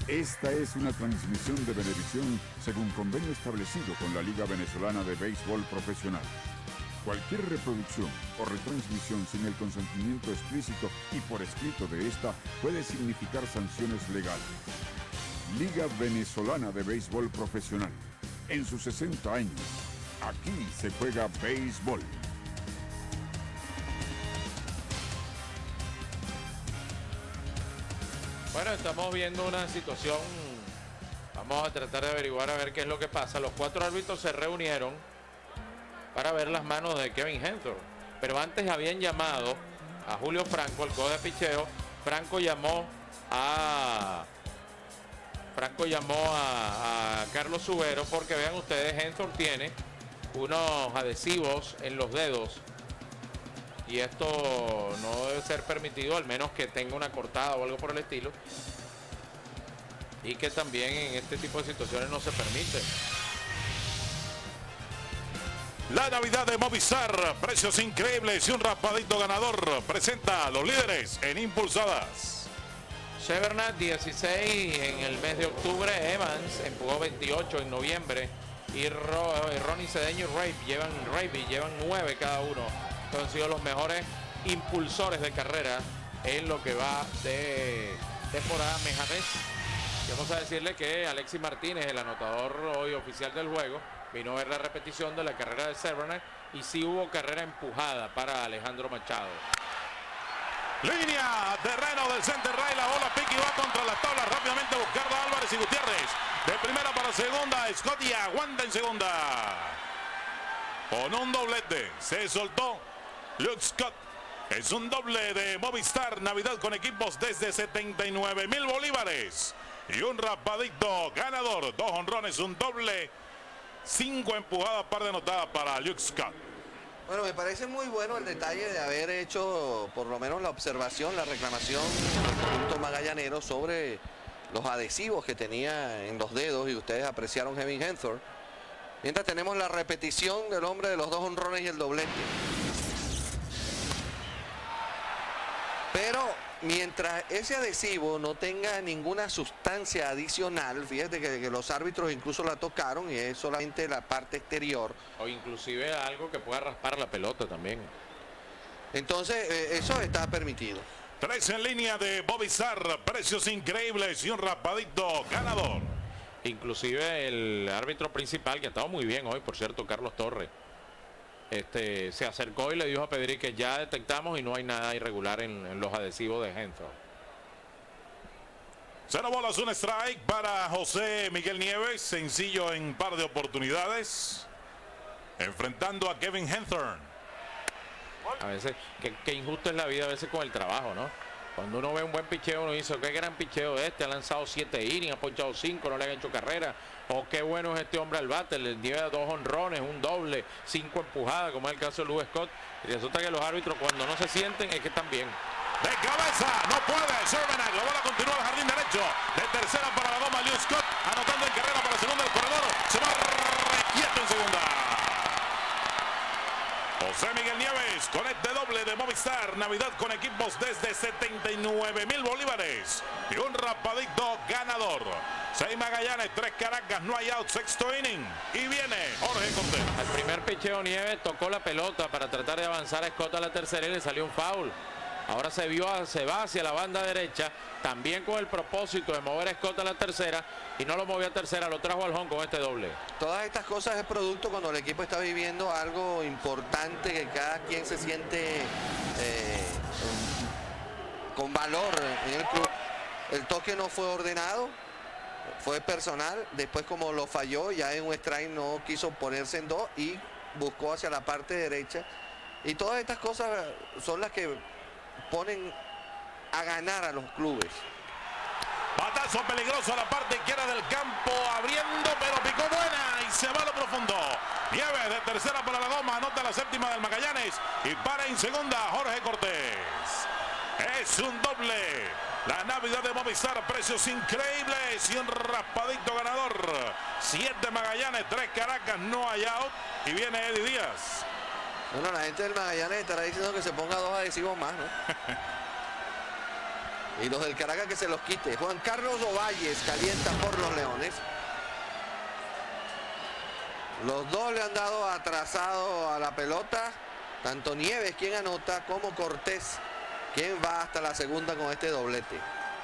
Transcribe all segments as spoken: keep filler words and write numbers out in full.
Esta es una transmisión de Venevisión según convenio establecido con la Liga Venezolana de Béisbol Profesional. Cualquier reproducción o retransmisión sin el consentimiento explícito y por escrito de esta puede significar sanciones legales. Liga Venezolana de Béisbol Profesional. En sus sesenta años, aquí se juega béisbol. Bueno, estamos viendo una situación, vamos a tratar de averiguar a ver qué es lo que pasa. Los cuatro árbitros se reunieron para ver las manos de Kevin Henthorn, pero antes habían llamado a Julio Franco, el coach de picheo. Franco llamó a Franco llamó a, a Carlos Subero porque vean ustedes, Henthorn tiene unos adhesivos en los dedos y esto no debe ser permitido, al menos que tenga una cortada o algo por el estilo, y que también en este tipo de situaciones no se permite. La Navidad de Movistar, precios increíbles y un raspadito ganador, presenta a los líderes en impulsadas. Severnat dieciséis en el mes de octubre, Evans empujó veintiocho en noviembre y Ro, Ronnie Cedeño y Raby llevan, Raby llevan nueve cada uno. Han sido los mejores impulsores de carrera en lo que va de temporada mejamés. Vamos a decirle que Alexis Martínez, el anotador hoy oficial del juego, vino a ver la repetición de la carrera de Severnat y sí hubo carrera empujada para Alejandro Machado. Línea, terreno del center right, la bola pique y va contra las tablas rápidamente buscando a Álvarez y Gutiérrez. De primera para segunda, Scotty aguanta en segunda. Con un doblete, se soltó Luke Scott. Es un doble de Movistar, Navidad con equipos desde setenta y nueve mil bolívares. Y un raspadito ganador, dos honrones, un doble, cinco empujadas, par de anotadas para Luke Scott. Bueno, me parece muy bueno el detalle de haber hecho por lo menos la observación, la reclamación del punto magallanero sobre los adhesivos que tenía en los dedos y ustedes apreciaron Kevin Henthorn. Mientras tenemos la repetición del hombre de los dos honrones y el doblete. Pero mientras ese adhesivo no tenga ninguna sustancia adicional, fíjate que, que los árbitros incluso la tocaron y es solamente la parte exterior. O inclusive algo que pueda raspar la pelota también. Entonces eh, eso está permitido. Tres en línea de Movistar, precios increíbles y un raspadito ganador. Inclusive el árbitro principal, que ha estado muy bien hoy, por cierto, Carlos Torres, este, se acercó y le dijo a Pedri que ya detectamos y no hay nada irregular en, en los adhesivos de Henthorn. Cero bolas, un strike para José Miguel Nieves, sencillo en par de oportunidades, enfrentando a Kevin Henthorn. A veces, qué, qué injusto es la vida a veces con el trabajo, ¿no? Cuando uno ve un buen picheo, uno dice, qué gran picheo este, ha lanzado siete innings, ha ponchado cinco, no le han hecho carrera. O qué bueno es este hombre al bate, le lleva dos honrones, un doble, cinco empujadas, como es el caso de Luis Scott. Y resulta que los árbitros cuando no se sienten es que están bien. De cabeza, no puede, Servenac, la bola continúa al jardín derecho. De tercera para la goma, Luis Scott, anotando en carrera para segunda del corredor. Se va quieto en segunda. José Miguel Nieves con este doble de Movistar, Navidad con equipos desde setenta y nueve mil bolívares y un raspadito ganador. Seis Magallanes, tres Caracas, no hay out, sexto inning y viene Jorge Cortés. Al primer picheo Nieves tocó la pelota para tratar de avanzar a Scott a la tercera y le salió un foul. Ahora se vio, se va hacia la banda derecha, también con el propósito de mover a Scott a la tercera y no lo movió a tercera, lo trajo al home con este doble. Todas estas cosas es producto cuando el equipo está viviendo algo importante, que cada quien se siente eh, con valor en el club. El toque no fue ordenado, fue personal, después como lo falló, ya en un strike no quiso ponerse en dos y buscó hacia la parte derecha. Y todas estas cosas son las que ponen a ganar a los clubes. Batazo peligroso a la parte izquierda del campo, abriendo, pero picó buena y se va a lo profundo. Nieves de tercera para la goma, anota la séptima del Magallanes y para en segunda Jorge Cortés. Es un doble. La Navidad de Movistar, precios increíbles y un raspadito ganador. Siete Magallanes, tres Caracas, no hay out y viene Eddie Díaz. Bueno, la gente del Magallanes estará diciendo que se ponga dos adhesivos más, ¿no? Y los del Caracas que se los quite. Juan Carlos Ovalles calienta por los Leones. Los dos le han dado atrasado a la pelota. Tanto Nieves, quien anota, como Cortés, quien va hasta la segunda con este doblete.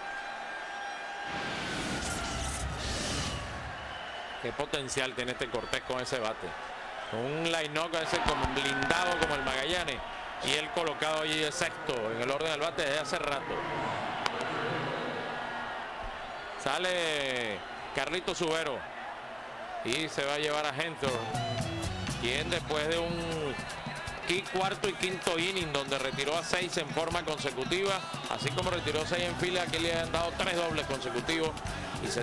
Qué potencial tiene este Cortés con ese bate. Un line-up ese como blindado como el Magallanes. Y él colocado allí de sexto en el orden del bate desde hace rato. Sale Carlito Subero. Y se va a llevar a Henthor, quien después de un cuarto y quinto inning donde retiró a seis en forma consecutiva, así como retiró seis en fila, aquí le han dado tres dobles consecutivos y se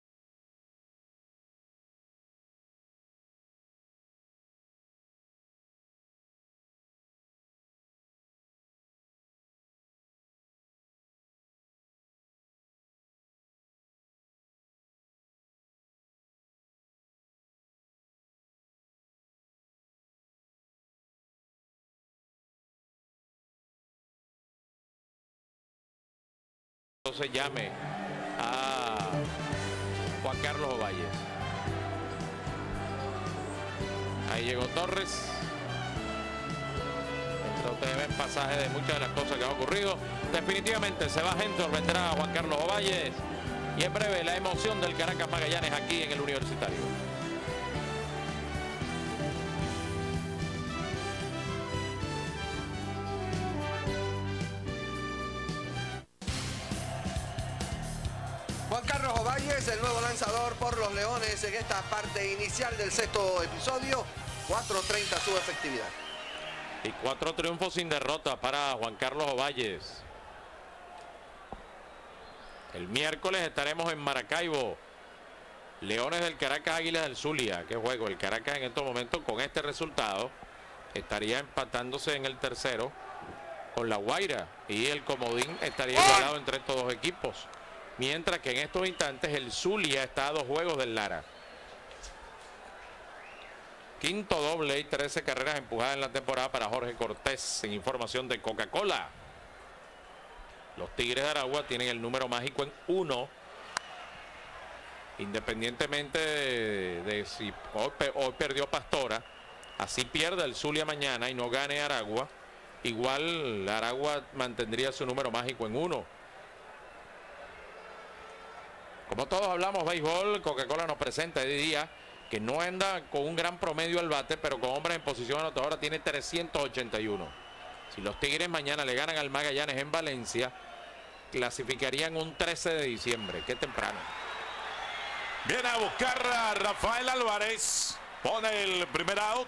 entonces llame a Juan Carlos Ovalles. Ahí llegó Torres. Entre ustedes ven pasaje de muchas de las cosas que han ocurrido. Definitivamente se va Henthor, vendrá Juan Carlos Ovalles. Y en breve la emoción del Caracas Magallanes aquí en el Universitario. Juan Carlos Ovalles, el nuevo lanzador por los Leones en esta parte inicial del sexto episodio. cuatro treinta su efectividad. Y cuatro triunfos sin derrota para Juan Carlos Ovalles. El miércoles estaremos en Maracaibo. Leones del Caracas, Águilas del Zulia. Qué juego. El Caracas en estos momentos con este resultado estaría empatándose en el tercero con la Guaira. Y el comodín estaría igualado entre estos dos equipos. Mientras que en estos instantes el Zulia está a dos juegos del Lara. Quinto doble y trece carreras empujadas en la temporada para Jorge Cortés, en información de Coca-Cola. Los Tigres de Aragua tienen el número mágico en uno. Independientemente de, de si hoy, hoy perdió Pastora, así pierde el Zulia mañana y no gane Aragua, igual Aragua mantendría su número mágico en uno. Como todos hablamos béisbol, Coca-Cola nos presenta hoy día que no anda con un gran promedio al bate, pero con hombres en posición anotadora tiene trescientos ochenta y uno. Si los Tigres mañana le ganan al Magallanes en Valencia, clasificarían un trece de diciembre. Qué temprano. Viene a buscar a Rafael Álvarez. Pone el primer out.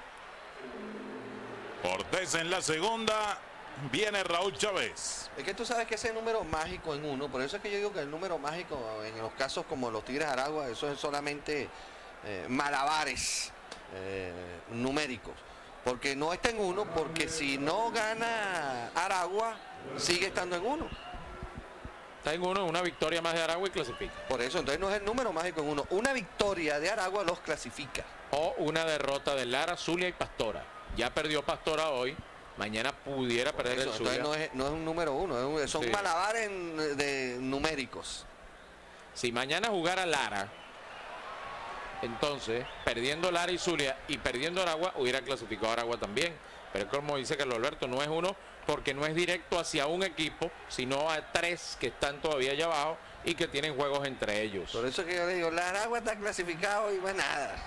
Cortés en la segunda. Viene Raúl Chávez. Es que tú sabes que ese número mágico en uno, por eso es que yo digo que el número mágico en los casos como los Tigres de Aragua, eso es solamente eh, malabares eh, numéricos. Porque no está en uno, porque si no gana Aragua, sigue estando en uno. Está en uno, una victoria más de Aragua y clasifica. Por eso, entonces no es el número mágico en uno. Una victoria de Aragua los clasifica. O una derrota de Lara, Zulia y Pastora. Ya perdió Pastora hoy. Mañana pudiera Por perder eso, el Zulia. entonces no es, no es un número uno, es un, son Sí. malabares en- de numéricos. Si mañana jugara Lara, entonces, perdiendo Lara y Zulia y perdiendo Aragua, hubiera clasificado a Aragua también. Pero como dice Carlos Alberto, no es uno porque no es directo hacia un equipo, sino a tres que están todavía allá abajo y que tienen juegos entre ellos. Por eso es que yo le digo, la Aragua está clasificado y más nada.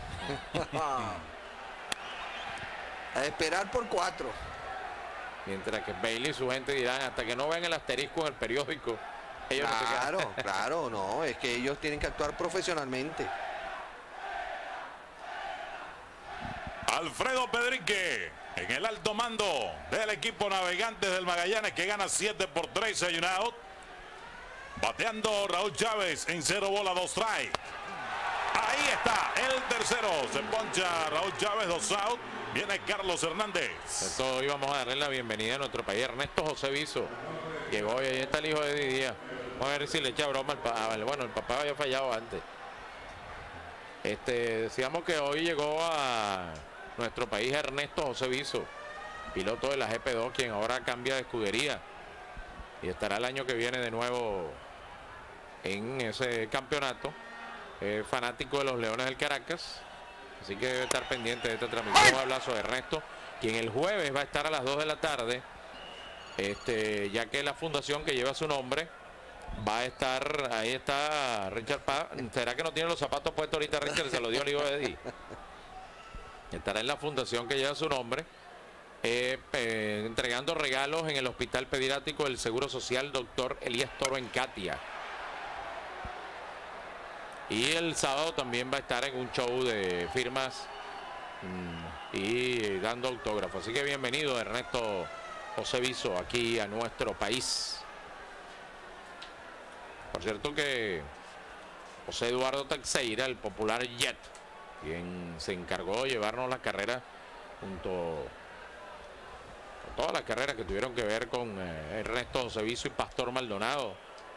A esperar por cuatro. Mientras que Bailey y su gente dirán, hasta que no vean el asterisco en el periódico, ellos no se quedan. Claro, claro, no, es que ellos tienen que actuar profesionalmente. Alfredo Pedrique en el alto mando del equipo Navegantes del Magallanes, que gana siete por tres, hay un out. Bateando Raúl Chávez en cero bola, dos strike. Ahí está el tercero. Se poncha Raúl Chávez, dos out. Viene Carlos Hernández. Esto íbamos a darle la bienvenida a nuestro país. Ernesto José Viso llegó y ahí está el hijo de Didía. Vamos a ver si le echa broma al papá. Bueno, el papá había fallado antes. Este, decíamos que hoy llegó a nuestro país Ernesto José Viso, piloto de la G P dos, quien ahora cambia de escudería. y estará el año que viene de nuevo en ese campeonato. Eh, fanático de los Leones del Caracas, así que debe estar pendiente de esta transmisión. Un abrazo de Ernesto, quien el jueves va a estar a las dos de la tarde, este, ya que la fundación que lleva su nombre va a estar, ahí está Richard Paz. ¿Será que no tiene los zapatos puestos ahorita Richard? Se lo dio Olivo Eddy. Estará en la fundación que lleva su nombre, eh, eh, entregando regalos en el Hospital Pediátrico del Seguro Social Doctor Elías Toro en Catia. Y el sábado también va a estar en un show de firmas mmm, y dando autógrafos. Así que bienvenido Ernesto José Viso aquí a nuestro país. Por cierto que José Eduardo Teixeira, el popular Jet, quien se encargó de llevarnos la carrera junto a todas las carreras que tuvieron que ver con eh, Ernesto José Viso y Pastor Maldonado.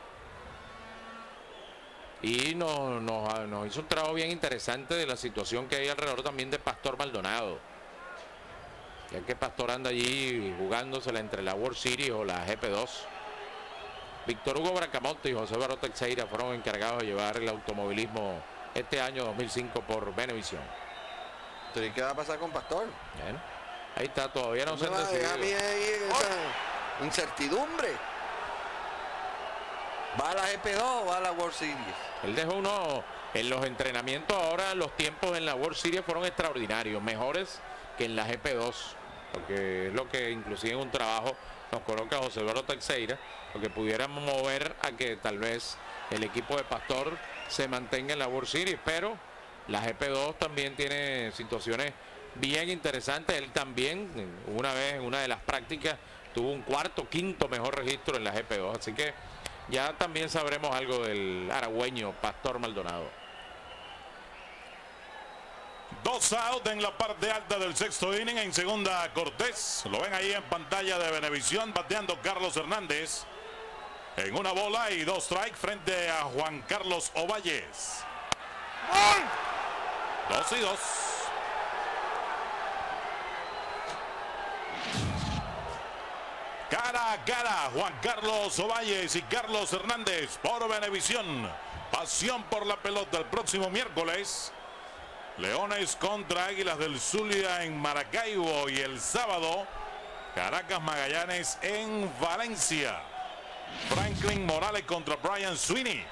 Y nos, nos, nos hizo un trabajo bien interesante de la situación que hay alrededor también de Pastor Maldonado, ya que Pastor anda allí jugándosela entre la World Series o la G P dos. Víctor Hugo Bracamonte y José Eduardo Teixeira fueron encargados de llevar el automovilismo este año dos mil cinco por Venevisión. ¿Y qué va a pasar con Pastor? Bueno, ahí está, todavía no se han decidido. A mí ahí esa incertidumbre. ¿Va a la G P dos o va a la World Series? Él dejó uno en los entrenamientos. Ahora los tiempos en la World Series fueron extraordinarios, mejores que en la G P dos, porque es lo que inclusive en un trabajo nos coloca José Eduardo Teixeira, lo que pudiéramos mover a que tal vez el equipo de Pastor se mantenga en la World Series, pero la G P dos también tiene situaciones bien interesantes. Él también una vez en una de las prácticas tuvo un cuarto, quinto mejor registro en la G P dos, así que ya también sabremos algo del aragüeño Pastor Maldonado. Dos out en la parte alta del sexto inning. En segunda Cortés. Lo ven ahí en pantalla de Venevisión, bateando Carlos Hernández. En una bola y dos strikes frente a Juan Carlos Ovalles. Dos y dos. Cara a cara, Juan Carlos Ovalles y Carlos Hernández por Venevisión. Pasión por la pelota el próximo miércoles. Leones contra Águilas del Zulia en Maracaibo, y el sábado Caracas Magallanes en Valencia. Franklin Morales contra Brian Sweeney.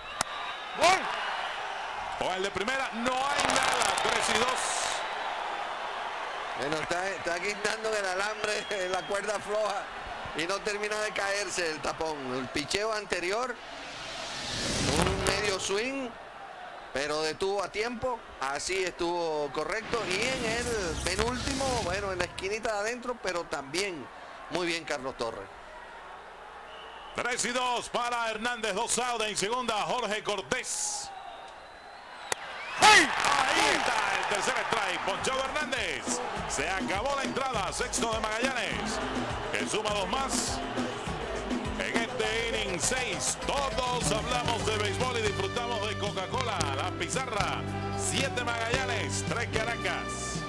O el de primera, no hay nada. Tres y dos. Bueno, está, está quitando el alambre, la cuerda floja, y no termina de caerse el tapón. El picheo anterior, un medio swing, pero detuvo a tiempo. Así estuvo correcto. Y en el penúltimo, bueno, en la esquinita de adentro, pero también muy bien Carlos Torres. Tres y dos para Hernández. Dos out en segunda, Jorge Cortés. Ahí está el tercer strike. Ponchado Hernández. Se acabó la entrada. Sexto de Magallanes, que suma dos más en este inning seis. Todos hablamos de béisbol y disfrutamos de Coca-Cola. La pizarra, siete Magallanes, tres Caracas.